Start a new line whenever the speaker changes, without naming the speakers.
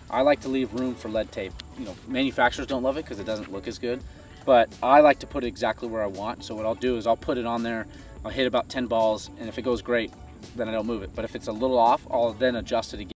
I like to leave room for lead tape. You know, manufacturers don't love it because it doesn't look as good, but I like to put it exactly where I want. So what I'll do is I'll put it on there, I'll hit about 10 balls, and if it goes great, then I don't move it. But if it's a little off, I'll then adjust it again.